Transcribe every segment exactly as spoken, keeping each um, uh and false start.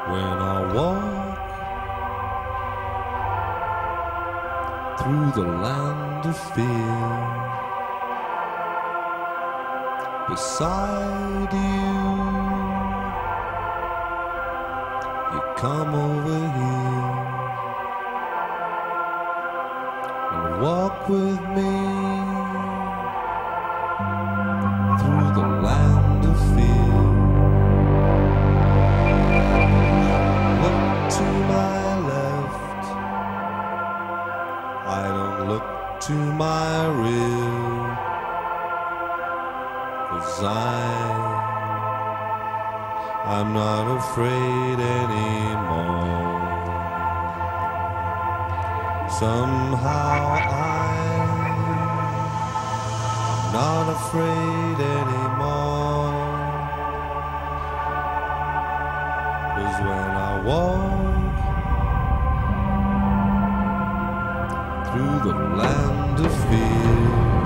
When I walk through the land of fear, beside you, you come over here and walk with me through the land of fear. Look to my left, I don't look to my rear, 'cause I, I'm not afraid anymore. Somehow I'm not afraid anymore, 'cause when I walk through the land of fear,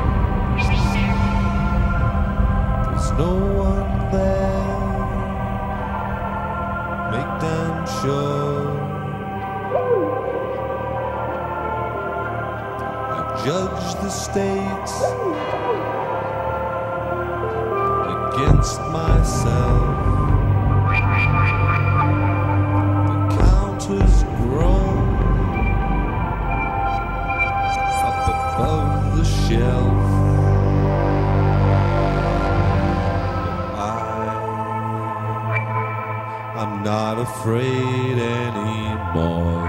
there's no one there, make damn sure. Judge the states against myself. The count has grown up above the shelf. I, I'm not afraid anymore.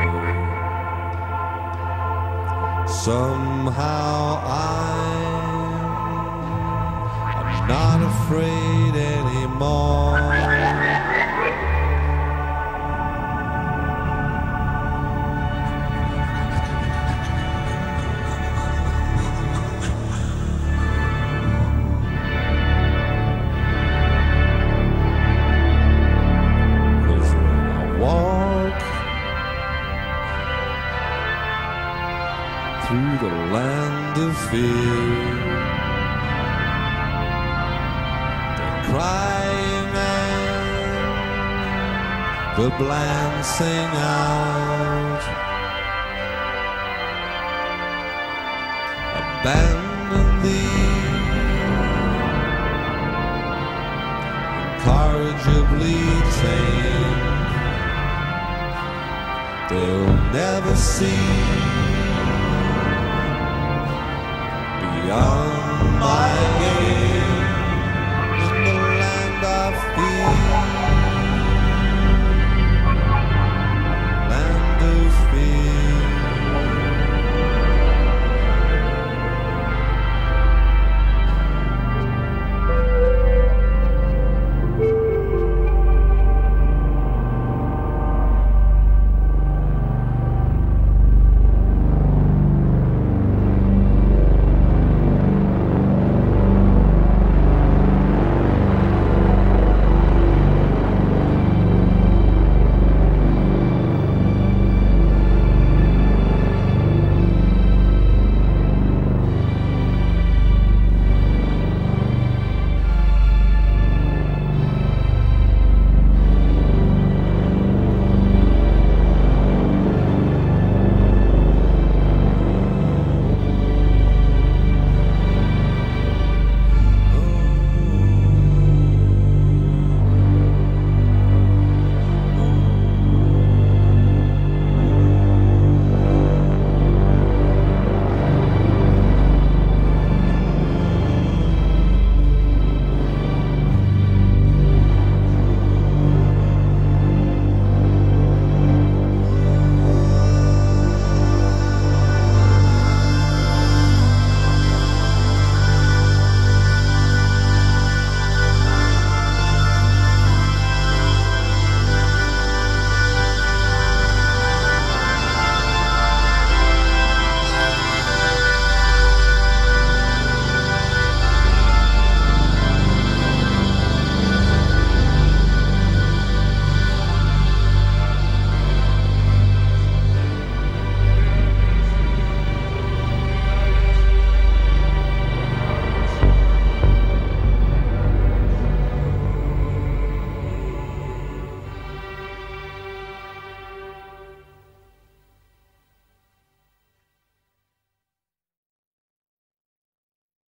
Somehow I'm, I'm not afraid anymore. Cause when I walk through the land of fear, the crying and the blind sing out, abandon thee incorrigibly tame. They'll never see beyond my